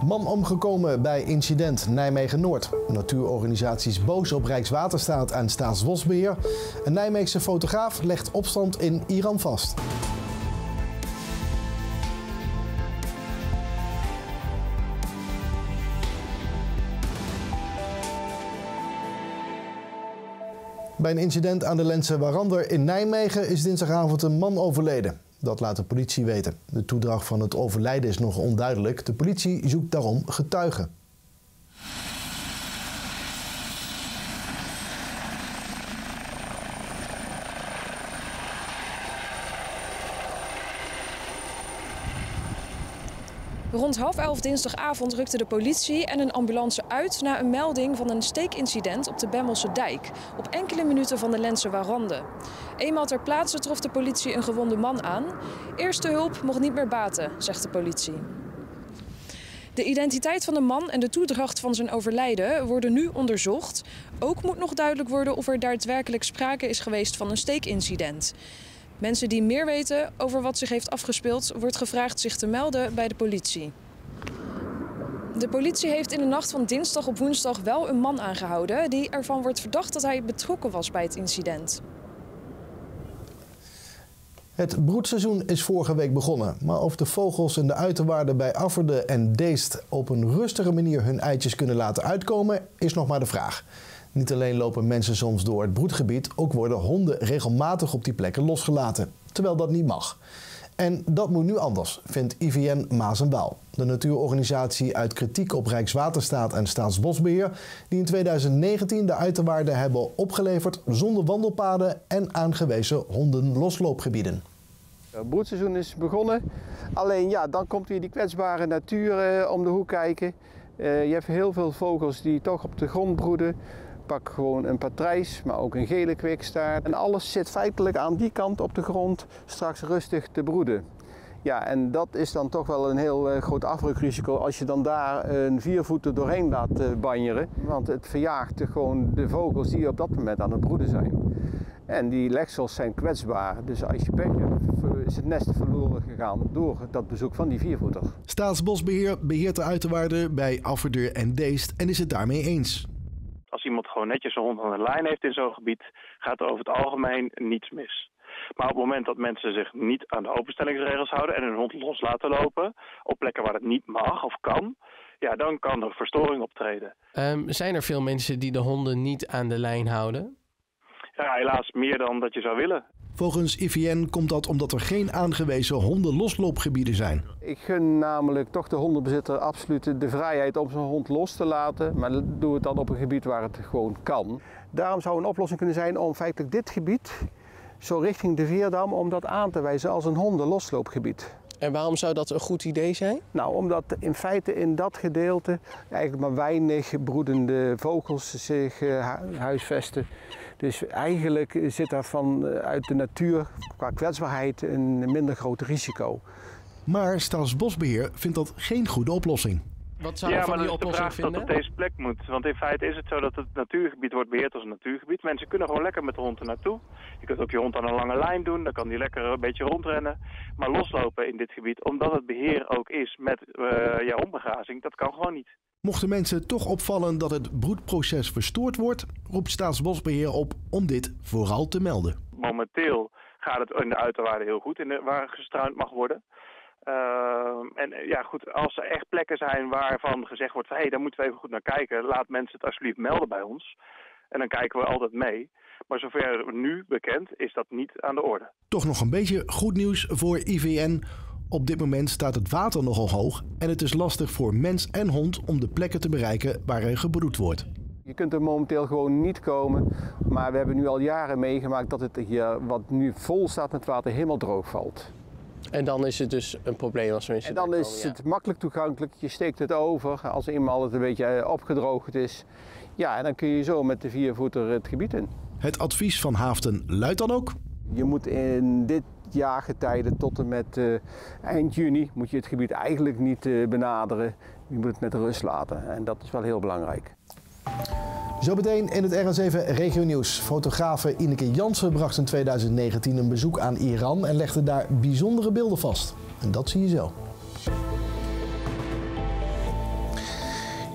Man omgekomen bij incident Nijmegen-Noord. Natuurorganisaties boos op Rijkswaterstaat en Staatsbosbeheer. Een Nijmeegse fotograaf legt opstand in Iran vast. Bij een incident aan de Lentse Warander in Nijmegen is dinsdagavond een man overleden. Dat laat de politie weten. De toedracht van het overlijden is nog onduidelijk. De politie zoekt daarom getuigen. Rond 10:30 dinsdagavond rukte de politie en een ambulance uit na een melding van een steekincident op de Bemmelse dijk, op enkele minuten van de Lentse Warander. Eenmaal ter plaatse trof de politie een gewonde man aan. Eerste hulp mocht niet meer baten, zegt de politie. De identiteit van de man en de toedracht van zijn overlijden worden nu onderzocht. Ook moet nog duidelijk worden of er daadwerkelijk sprake is geweest van een steekincident. Mensen die meer weten over wat zich heeft afgespeeld, wordt gevraagd zich te melden bij de politie. De politie heeft in de nacht van dinsdag op woensdag wel een man aangehouden die ervan wordt verdacht dat hij betrokken was bij het incident. Het broedseizoen is vorige week begonnen, maar of de vogels en de uiterwaarden bij Afferden en Deest op een rustige manier hun eitjes kunnen laten uitkomen, is nog maar de vraag. Niet alleen lopen mensen soms door het broedgebied, ook worden honden regelmatig op die plekken losgelaten, terwijl dat niet mag. En dat moet nu anders, vindt IVN Maas en Waal, de natuurorganisatie uit kritiek op Rijkswaterstaat en Staatsbosbeheer, die in 2019 de uiterwaarden hebben opgeleverd zonder wandelpaden en aangewezen hondenlosloopgebieden. Het broedseizoen is begonnen, alleen ja, dan komt weer die kwetsbare natuur om de hoek kijken. Je hebt heel veel vogels die toch op de grond broeden. Pak gewoon een patrijs, maar ook een gele kwikstaart. En alles zit feitelijk aan die kant op de grond straks rustig te broeden. Ja, en dat is dan toch wel een heel groot afbreukrisico als je dan daar een viervoeter doorheen laat banjeren. Want het verjaagt gewoon de vogels die op dat moment aan het broeden zijn. En die legsels zijn kwetsbaar, dus als je pech hebt, is het nest verloren gegaan door dat bezoek van die viervoeter. Staatsbosbeheer beheert de uiterwaarden bij Afferden en Deest en is het daarmee eens. Als iemand gewoon netjes een hond aan de lijn heeft in zo'n gebied, gaat er over het algemeen niets mis. Maar op het moment dat mensen zich niet aan de openstellingsregels houden en hun hond los laten lopen, op plekken waar het niet mag of kan, ja, dan kan er verstoring optreden. Zijn er veel mensen die de honden niet aan de lijn houden? Ja, helaas meer dan dat je zou willen. Volgens IVN komt dat omdat er geen aangewezen hondenlosloopgebieden zijn. Ik gun namelijk toch de hondenbezitter absoluut de vrijheid om zijn hond los te laten. Maar doe het dan op een gebied waar het gewoon kan. Daarom zou een oplossing kunnen zijn om feitelijk dit gebied, zo richting de Veerdam, om dat aan te wijzen als een hondenlosloopgebied. En waarom zou dat een goed idee zijn? Nou, omdat in feite in dat gedeelte eigenlijk maar weinig broedende vogels zich huisvesten. Dus eigenlijk zit daar uit de natuur qua kwetsbaarheid een minder groot risico. Maar Staatsbosbeheer vindt dat geen goede oplossing. Wat zou je van die oplossing vinden? Dat het op deze plek moet. Want in feite is het zo dat het natuurgebied wordt beheerd als een natuurgebied. Mensen kunnen gewoon lekker met de hond er naartoe. Je kunt ook je hond aan een lange lijn doen, dan kan die lekker een beetje rondrennen. Maar loslopen in dit gebied, omdat het beheer ook is met hondbegrazing, dat kan gewoon niet. Mochten mensen toch opvallen dat het broedproces verstoord wordt, roept Staatsbosbeheer op om dit vooral te melden. Momenteel gaat het in de uiterwaarden heel goed, waar gestruind mag worden. Als er echt plekken zijn waarvan gezegd wordt, hey, daar moeten we even goed naar kijken, laat mensen het alsjeblieft melden bij ons. En dan kijken we altijd mee. Maar zover nu bekend is dat niet aan de orde. Toch nog een beetje goed nieuws voor IVN. Op dit moment staat het water nogal hoog en het is lastig voor mens en hond om de plekken te bereiken waar er gebroed wordt. Je kunt er momenteel gewoon niet komen, maar we hebben nu al jaren meegemaakt dat het hier, wat nu vol staat met water, helemaal droog valt. En dan is het dus een probleem als mensen. En dan is het makkelijk toegankelijk, je steekt het over als eenmaal het een beetje opgedroogd is. Ja, en dan kun je zo met de viervoeter het gebied in. Het advies van Haaften luidt dan ook: je moet in dit jaargetijde tot en met eind juni moet je het gebied eigenlijk niet benaderen. Je moet het met rust laten en dat is wel heel belangrijk. Zo meteen in het RN7 Regio Nieuws. Fotografe Ineke Jansen bracht in 2019 een bezoek aan Iran en legde daar bijzondere beelden vast. En dat zie je zo.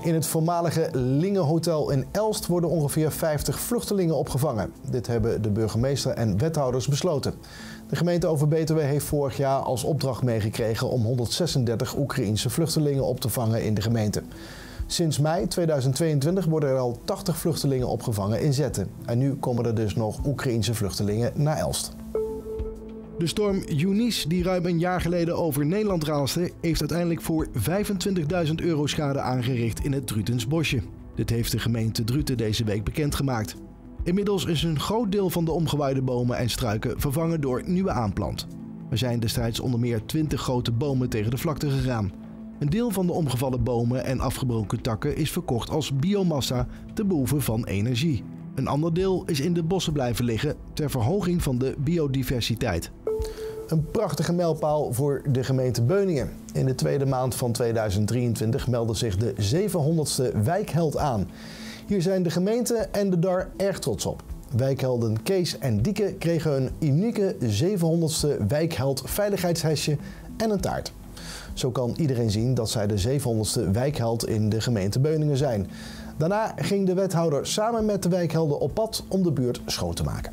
In het voormalige Lingenhotel in Elst worden ongeveer 50 vluchtelingen opgevangen. Dit hebben de burgemeester en wethouders besloten. De gemeente Overbetuwe heeft vorig jaar als opdracht meegekregen om 136 Oekraïense vluchtelingen op te vangen in de gemeente. Sinds mei 2022 worden er al 80 vluchtelingen opgevangen in Zetten. En nu komen er dus nog Oekraïense vluchtelingen naar Elst. De storm Eunice, die ruim een jaar geleden over Nederland raasde, heeft uiteindelijk voor €25.000 schade aangericht in het Drutensbosje. Dit heeft de gemeente Druten deze week bekendgemaakt. Inmiddels is een groot deel van de omgewaaide bomen en struiken vervangen door nieuwe aanplant. Er zijn destijds onder meer 20 grote bomen tegen de vlakte gegaan. Een deel van de omgevallen bomen en afgebroken takken is verkocht als biomassa te behoeve van energie. Een ander deel is in de bossen blijven liggen ter verhoging van de biodiversiteit. Een prachtige mijlpaal voor de gemeente Beuningen. In de tweede maand van 2023 meldde zich de 700ste wijkheld aan. Hier zijn de gemeente en de DAR erg trots op. Wijkhelden Kees en Dieke kregen een unieke 700ste wijkheld veiligheidshesje en een taart. Zo kan iedereen zien dat zij de 700ste wijkheld in de gemeente Beuningen zijn. Daarna ging de wethouder samen met de wijkhelden op pad om de buurt schoon te maken.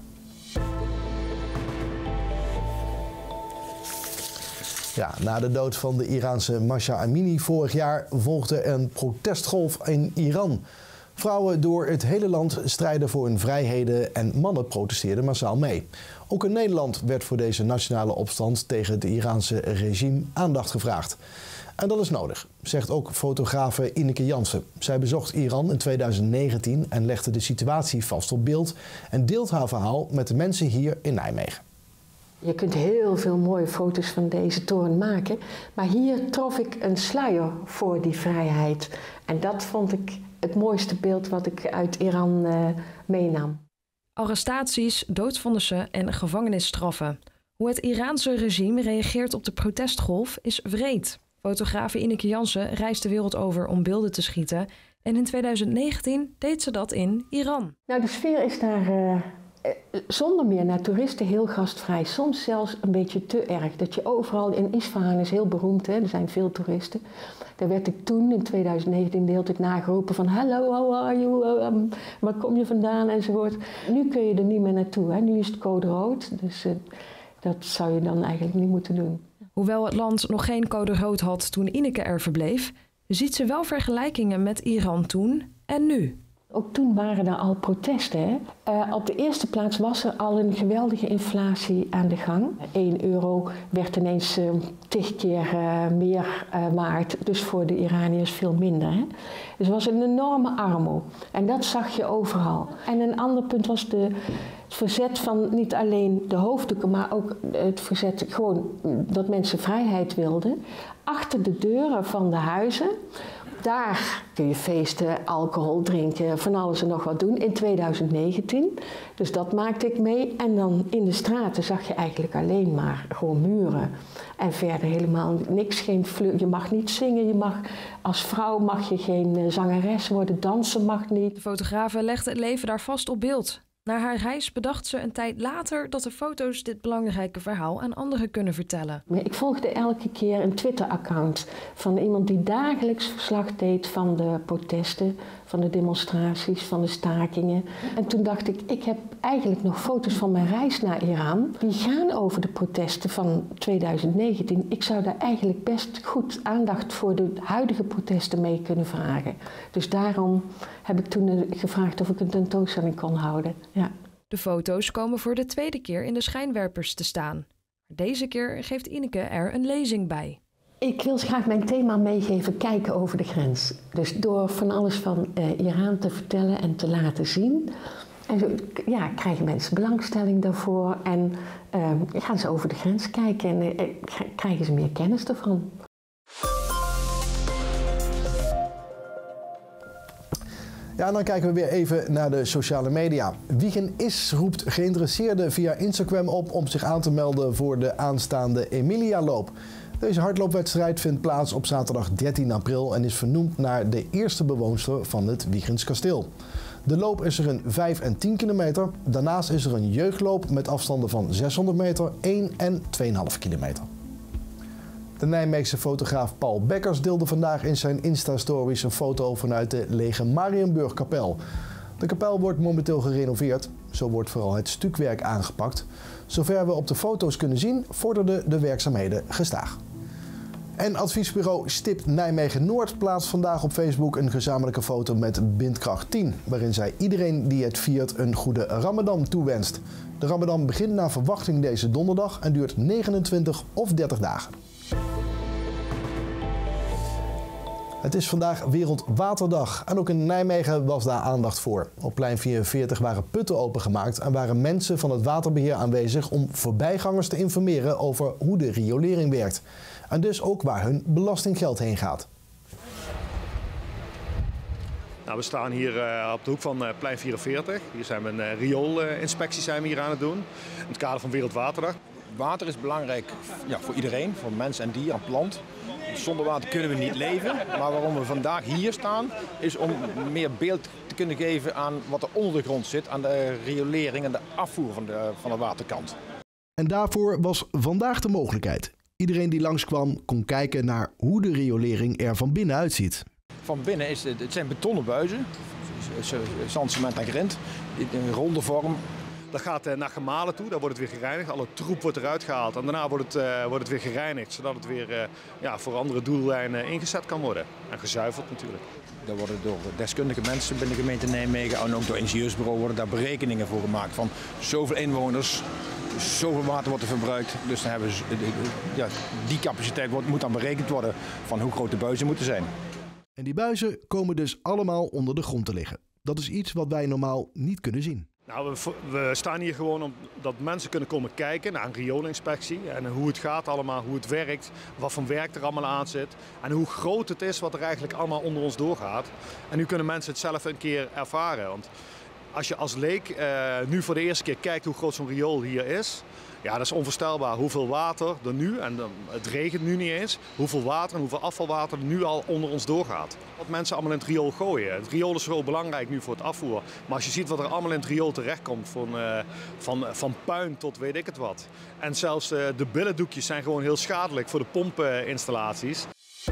Ja, na de dood van de Iraanse Mahsa Amini vorig jaar volgde een protestgolf in Iran. Vrouwen door het hele land strijden voor hun vrijheden en mannen protesteerden massaal mee. Ook in Nederland werd voor deze nationale opstand tegen het Iraanse regime aandacht gevraagd. En dat is nodig, zegt ook fotografe Ineke Jansen. Zij bezocht Iran in 2019 en legde de situatie vast op beeld en deelt haar verhaal met de mensen hier in Nijmegen. Je kunt heel veel mooie foto's van deze toren maken, maar hier trof ik een sluier voor die vrijheid. En dat vond ik het mooiste beeld wat ik uit Iran meenam. Arrestaties, doodvonnissen en gevangenisstraffen. Hoe het Iraanse regime reageert op de protestgolf is wreed. Fotografe Ineke Jansen reist de wereld over om beelden te schieten. En in 2019 deed ze dat in Iran. Nou, de sfeer is daar zonder meer naar toeristen heel gastvrij. Soms zelfs een beetje te erg. Dat je overal in Isfahan is heel beroemd, hè? Er zijn veel toeristen. Daar werd ik toen in 2019 de hele tijd nageroepen van hallo, how are you, waar kom je vandaan enzovoort. Nu kun je er niet meer naartoe, hè? Nu is het code rood, dus dat zou je dan eigenlijk niet moeten doen. Hoewel het land nog geen code rood had toen Ineke er verbleef, ziet ze wel vergelijkingen met Iran toen en nu. Ook toen waren er al protesten. Hè? Op de eerste plaats was er al een geweldige inflatie aan de gang. €1 werd ineens 10 keer meer waard, dus voor de Iraniërs veel minder. Hè? Dus er was een enorme armoede en dat zag je overal. En een ander punt was het verzet van niet alleen de hoofddoeken, maar ook het verzet gewoon dat mensen vrijheid wilden. Achter de deuren van de huizen, daar kun je feesten, alcohol drinken, van alles en nog wat doen in 2019. Dus dat maakte ik mee. En dan in de straten zag je eigenlijk alleen maar gewoon muren. En verder helemaal niks, je mag niet zingen, als vrouw mag je geen zangeres worden, dansen mag niet. De fotografe legde het leven daar vast op beeld. Na haar reis bedacht ze een tijd later dat de foto's dit belangrijke verhaal aan anderen kunnen vertellen. Ik volgde elke keer een Twitter-account van iemand die dagelijks verslag deed van de protesten, van de demonstraties, van de stakingen. En toen dacht ik heb eigenlijk nog foto's van mijn reis naar Iran. Die gaan over de protesten van 2019. Ik zou daar eigenlijk best goed aandacht voor de huidige protesten mee kunnen vragen. Dus daarom heb ik toen gevraagd of ik een tentoonstelling kon houden. Ja. De foto's komen voor de tweede keer in de schijnwerpers te staan. Deze keer geeft Ineke er een lezing bij. Ik wil graag mijn thema meegeven, kijken over de grens. Dus door van alles van Iran te vertellen en te laten zien. En zo, krijgen mensen belangstelling daarvoor en gaan ze over de grens kijken en krijgen ze meer kennis ervan. Ja, en dan kijken we weer even naar de sociale media. Wiegen Is roept geïnteresseerden via Instagram op om zich aan te melden voor de aanstaande Emilia-loop. Deze hardloopwedstrijd vindt plaats op zaterdag 13 april en is vernoemd naar de eerste bewoonster van het Wiegens kasteel. De loop is er een 5 en 10 kilometer. Daarnaast is er een jeugdloop met afstanden van 600 meter, 1 en 2,5 kilometer. De Nijmeegse fotograaf Paul Bekkers deelde vandaag in zijn Insta-stories een foto vanuit de lege Mariënburgkapel. De kapel wordt momenteel gerenoveerd. Zo wordt vooral het stukwerk aangepakt. Zover we op de foto's kunnen zien, vorderden de werkzaamheden gestaag. En adviesbureau Stipt Nijmegen-Noord plaatst vandaag op Facebook een gezamenlijke foto met Bindkracht 10, waarin zij iedereen die het viert een goede Ramadan toewenst. De Ramadan begint naar verwachting deze donderdag en duurt 29 of 30 dagen. Het is vandaag Wereldwaterdag en ook in Nijmegen was daar aandacht voor. Op plein 44 waren putten opengemaakt en waren mensen van het waterbeheer aanwezig om voorbijgangers te informeren over hoe de riolering werkt. En dus ook waar hun belastinggeld heen gaat. Nou, we staan hier op de hoek van plein 44. Hier zijn we een rioolinspectie zijn we hier aan het doen. In het kader van Wereldwaterdag. Water is belangrijk voor iedereen, voor mens en dier en plant. Zonder water kunnen we niet leven. Maar waarom we vandaag hier staan, is om meer beeld te kunnen geven aan wat er onder de grond zit. Aan de riolering en de afvoer van de waterkant. En daarvoor was vandaag de mogelijkheid. Iedereen die langskwam kon kijken naar hoe de riolering er van binnen uitziet. Van binnen het zijn betonnen buizen, zand, cement en grind, in een ronde vorm. Dat gaat naar gemalen toe, daar wordt het weer gereinigd. Alle troep wordt eruit gehaald en daarna wordt het weer gereinigd. Zodat het weer voor andere doeleinden ingezet kan worden. En gezuiverd natuurlijk. Daar worden door deskundige mensen binnen de gemeente Nijmegen en ook door ingenieursbureau worden daar berekeningen voor gemaakt. Van zoveel inwoners, zoveel water wordt er verbruikt. Dus dan hebben die capaciteit moet dan berekend worden van hoe groot de buizen moeten zijn. En die buizen komen dus allemaal onder de grond te liggen. Dat is iets wat wij normaal niet kunnen zien. Nou, we staan hier gewoon omdat mensen kunnen komen kijken naar een rioolinspectie. En hoe het gaat allemaal, hoe het werkt, wat voor werk er allemaal aan zit. En hoe groot het is wat er eigenlijk allemaal onder ons doorgaat. En nu kunnen mensen het zelf een keer ervaren. Want als je als leek nu voor de eerste keer kijkt hoe groot zo'n riool hier is. Ja, dat is onvoorstelbaar hoeveel water er nu, en het regent nu niet eens, hoeveel water en hoeveel afvalwater er nu al onder ons doorgaat. Wat mensen allemaal in het riool gooien. Het riool is zo belangrijk nu voor het afvoer. Maar als je ziet wat er allemaal in het riool terechtkomt, van puin tot weet ik het wat. En zelfs de billendoekjes zijn gewoon heel schadelijk voor de pompinstallaties.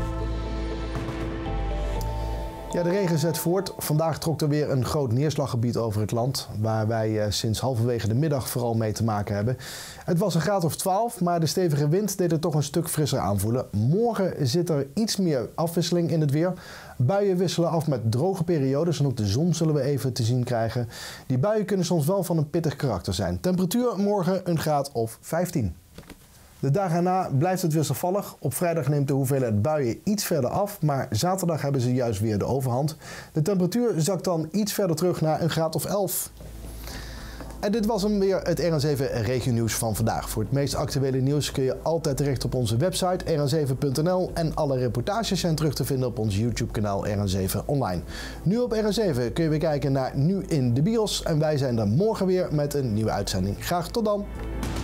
Ja, de regen zet voort. Vandaag trok er weer een groot neerslaggebied over het land, waar wij sinds halverwege de middag vooral mee te maken hebben. Het was een graad of 12, maar de stevige wind deed het toch een stuk frisser aanvoelen. Morgen zit er iets meer afwisseling in het weer. Buien wisselen af met droge periodes en ook de zon zullen we even te zien krijgen. Die buien kunnen soms wel van een pittig karakter zijn. Temperatuur morgen een graad of 15. De dagen erna blijft het wisselvallig. Op vrijdag neemt de hoeveelheid buien iets verder af, maar zaterdag hebben ze juist weer de overhand. De temperatuur zakt dan iets verder terug naar een graad of 11. En dit was hem weer, het RN7 Regionieuws van vandaag. Voor het meest actuele nieuws kun je altijd terecht op onze website rn7.nl en alle reportages zijn terug te vinden op ons YouTube-kanaal RN7 Online. Nu op RN7 kun je weer kijken naar Nu in de Bios en wij zijn er morgen weer met een nieuwe uitzending. Graag tot dan!